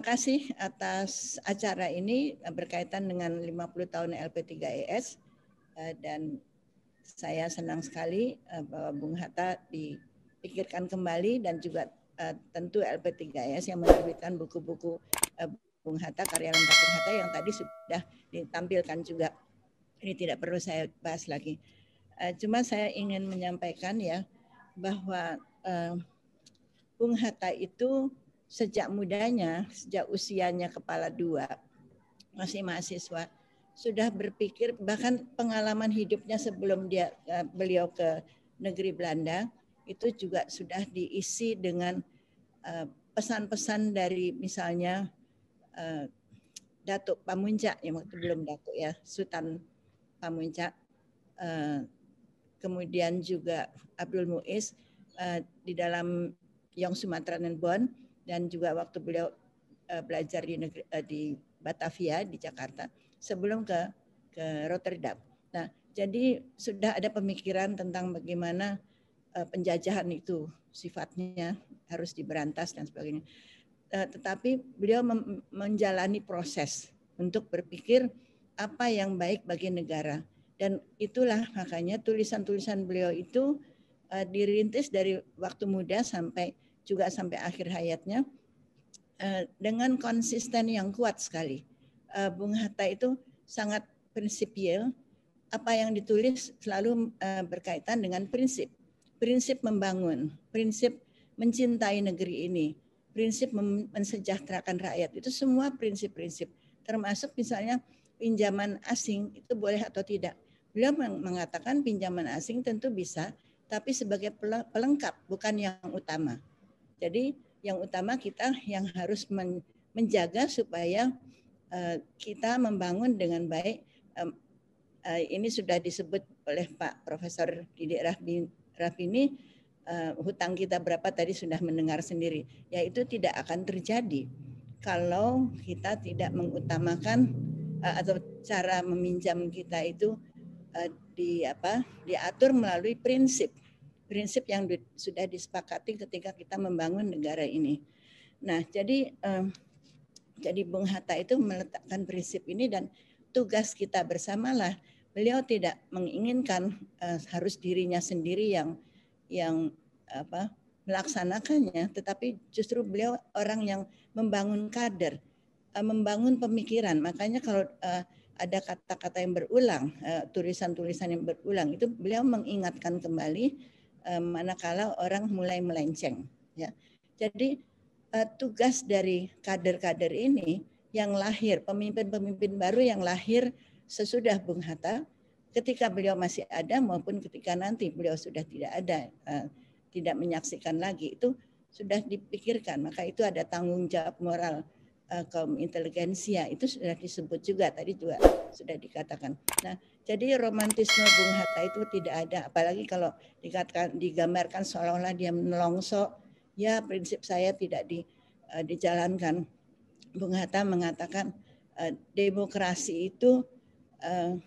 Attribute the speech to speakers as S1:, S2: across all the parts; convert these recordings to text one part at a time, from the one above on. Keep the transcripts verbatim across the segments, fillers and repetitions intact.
S1: kasih atas acara ini berkaitan dengan lima puluh tahun L P tiga E S dan saya senang sekali bahwa Bung Hatta dipikirkan kembali dan juga tentu L P tiga E S yang menerbitkan buku-buku Bung Hatta, karya lengkap Bung Hatta yang tadi sudah ditampilkan juga. Ini tidak perlu saya bahas lagi. Cuma saya ingin menyampaikan ya bahwa Bung Hatta itu sejak mudanya, sejak usianya kepala dua, masih mahasiswa, sudah berpikir, bahkan pengalaman hidupnya sebelum dia beliau ke negeri Belanda, itu juga sudah diisi dengan pesan-pesan dari misalnya Datuk Pamuntjak, yang waktu belum Datuk ya, Sultan Pamuntjak, kemudian juga Abdul Muiz di dalam Yong Sumateranen Bon, dan juga waktu beliau uh, belajar di, negeri, uh, di Batavia di Jakarta sebelum ke ke Rotterdam. Nah, jadi sudah ada pemikiran tentang bagaimana uh, penjajahan itu sifatnya harus diberantas dan sebagainya. Uh, tetapi beliau menjalani proses untuk berpikir apa yang baik bagi negara, dan itulah makanya tulisan-tulisan beliau itu uh, dirintis dari waktu muda sampai juga sampai akhir hayatnya uh, dengan konsisten yang kuat sekali. Uh, Bung Hatta itu sangat prinsipil, apa yang ditulis selalu uh, berkaitan dengan prinsip, prinsip membangun, prinsip mencintai negeri ini, prinsip mensejahterakan rakyat, itu semua prinsip-prinsip, termasuk misalnya pinjaman asing itu boleh atau tidak. Beliau mengatakan pinjaman asing tentu bisa, tapi sebagai pelengkap, bukan yang utama. Jadi yang utama kita yang harus men, menjaga supaya uh, kita membangun dengan baik. Um, uh, ini sudah disebut oleh Pak Profesor Didik Rafini, uh, hutang kita berapa tadi sudah mendengar sendiri. Yaitu tidak akan terjadi kalau kita tidak mengutamakan uh, atau cara meminjam kita itu uh, di apa diatur melalui prinsip. Prinsip yang di, sudah disepakati ketika kita membangun negara ini. Nah, jadi eh, jadi Bung Hatta itu meletakkan prinsip ini, dan tugas kita bersamalah. Beliau tidak menginginkan eh, harus dirinya sendiri yang yang apa melaksanakannya, tetapi justru beliau orang yang membangun kader, eh, membangun pemikiran. Makanya kalau eh, ada kata-kata yang berulang, eh, tulisan-tulisan yang berulang, itu beliau mengingatkan kembali manakala orang mulai melenceng, ya. Jadi uh, tugas dari kader-kader ini yang lahir, pemimpin-pemimpin baru yang lahir sesudah Bung Hatta, ketika beliau masih ada maupun ketika nanti beliau sudah tidak ada, uh, tidak menyaksikan lagi, itu sudah dipikirkan. Maka itu ada tanggung jawab moral uh, kaum inteligensia, itu sudah disebut juga tadi juga sudah dikatakan. Nah, jadi romantisme Bung Hatta itu tidak ada, apalagi kalau dikatakan digambarkan seolah-olah dia menelongso, ya prinsip saya tidak di, uh, dijalankan. Bung Hatta mengatakan uh, demokrasi itu uh,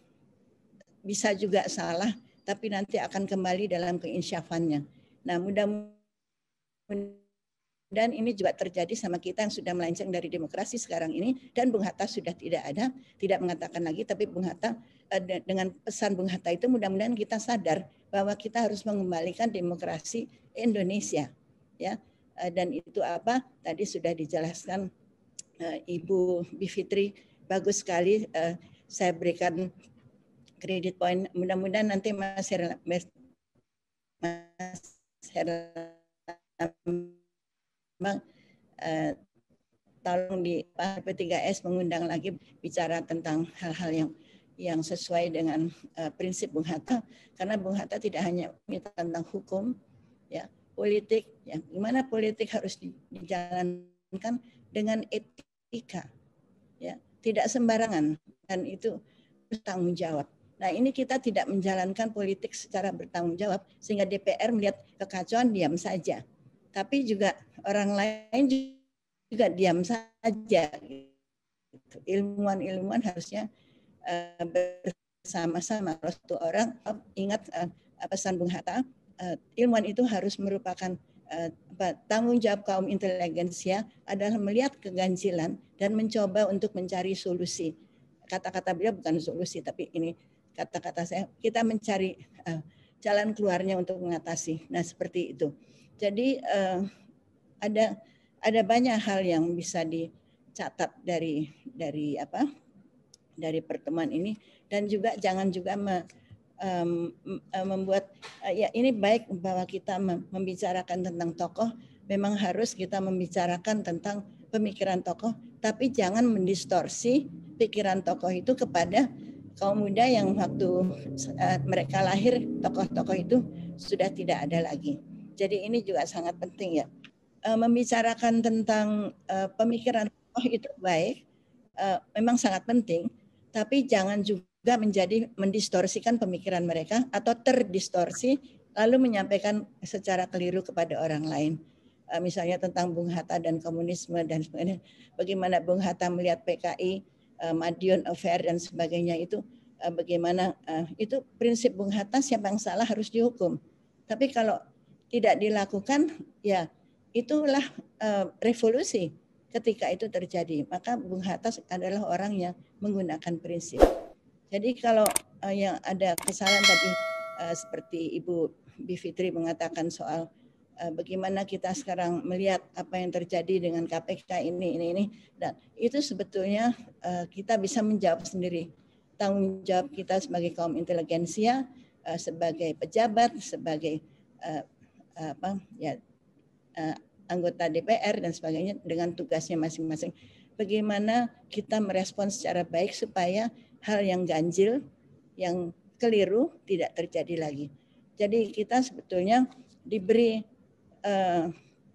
S1: bisa juga salah, tapi nanti akan kembali dalam keinsyafannya. Nah, mudah-mudahan dan ini juga terjadi sama kita yang sudah melenceng dari demokrasi sekarang ini, dan Bung Hatta sudah tidak ada, tidak mengatakan lagi, tapi Bung Hatta dengan pesan Bung Hatta itu mudah-mudahan kita sadar bahwa kita harus mengembalikan demokrasi Indonesia, ya. Dan itu apa? Tadi sudah dijelaskan Ibu Bivitri, bagus sekali. Saya berikan kredit poin. Mudah-mudahan nanti Mas Herlambang, Mas Herlambang Bang, eh, tolong di P tiga S mengundang lagi bicara tentang hal-hal yang yang sesuai dengan uh, prinsip Bung Hatta, karena Bung Hatta tidak hanya tentang hukum, ya, politik, ya, gimana politik harus dijalankan dengan etika, ya, tidak sembarangan, dan itu bertanggung jawab. Nah, ini kita tidak menjalankan politik secara bertanggung jawab sehingga D P R melihat kekacauan diam saja. Tapi juga orang lain juga diam saja. Ilmuwan-ilmuwan harusnya uh, bersama-sama. Kalau satu orang ingat uh, pesan Bung Hatta, uh, ilmuwan itu harus merupakan uh, tanggung jawab kaum inteligensia adalah melihat keganjilan dan mencoba untuk mencari solusi. Kata-kata beliau bukan solusi, tapi ini kata-kata saya, kita mencari uh, jalan keluarnya untuk mengatasi. Nah, seperti itu. Jadi uh, ada ada banyak hal yang bisa dicatat dari dari apa? dari pertemuan ini, dan juga jangan juga me, um, membuat uh, ya ini baik bahwa kita membicarakan tentang tokoh, memang harus kita membicarakan tentang pemikiran tokoh, tapi jangan mendistorsi pikiran tokoh itu kepada kaum muda yang waktu uh, mereka lahir tokoh-tokoh itu sudah tidak ada lagi. Jadi ini juga sangat penting ya. Uh, membicarakan tentang uh, pemikiran tokoh itu baik, uh, memang sangat penting, tapi jangan juga menjadi mendistorsikan pemikiran mereka atau terdistorsi lalu menyampaikan secara keliru kepada orang lain. Uh, misalnya tentang Bung Hatta dan komunisme dan sebagainya. Bagaimana Bung Hatta melihat P K I, uh, Madiun Affair dan sebagainya itu, uh, bagaimana uh, itu prinsip Bung Hatta, siapa yang salah harus dihukum. Tapi kalau tidak dilakukan, ya itulah uh, revolusi. Ketika itu terjadi, maka Bung Hatta adalah orang yang menggunakan prinsip. Jadi kalau uh, yang ada kesalahan tadi uh, seperti Ibu Bivitri mengatakan soal uh, bagaimana kita sekarang melihat apa yang terjadi dengan K P K ini ini ini, dan itu sebetulnya uh, kita bisa menjawab sendiri. Tanggung jawab kita sebagai kaum inteligensia, uh, sebagai pejabat, sebagai uh, apa ya uh, anggota D P R dan sebagainya dengan tugasnya masing-masing. Bagaimana kita merespon secara baik supaya hal yang ganjil, yang keliru tidak terjadi lagi. Jadi kita sebetulnya diberi uh,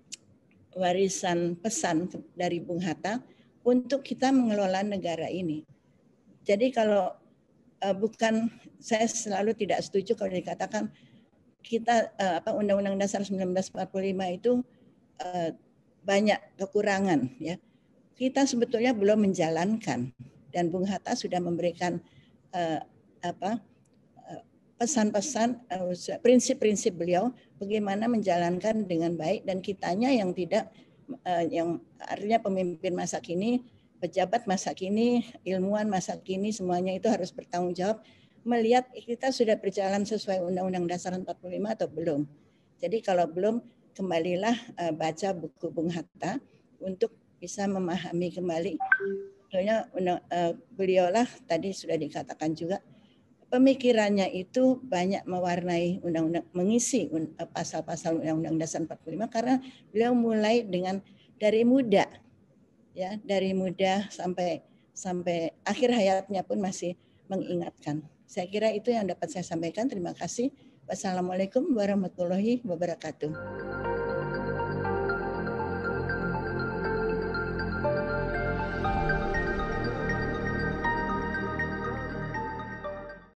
S1: warisan pesan dari Bung Hatta untuk kita mengelola negara ini. Jadi kalau uh, bukan, saya selalu tidak setuju kalau dikatakan kita uh, apa Undang-Undang Dasar seribu sembilan ratus empat puluh lima itu Uh, banyak kekurangan ya. Kita sebetulnya belum menjalankan, dan Bung Hatta sudah memberikan uh, apa pesan-pesan, uh, prinsip-prinsip beliau bagaimana menjalankan dengan baik, dan kitanya yang tidak uh, yang artinya pemimpin masa kini, pejabat masa kini, ilmuwan masa kini, semuanya itu harus bertanggung jawab melihat kita sudah berjalan sesuai Undang-Undang Dasar empat puluh lima atau belum. Jadi kalau belum, kembalilah uh, baca buku Bung Hatta untuk bisa memahami kembali. Sebetulnya uh, beliaulah tadi sudah dikatakan juga, pemikirannya itu banyak mewarnai undang-undang, mengisi pasal-pasal Undang-Undang Dasar empat puluh lima, karena beliau mulai dengan dari muda, ya dari muda sampai sampai akhir hayatnya pun masih mengingatkan. Saya kira itu yang dapat saya sampaikan. Terima kasih. Wassalamualaikum warahmatullahi wabarakatuh.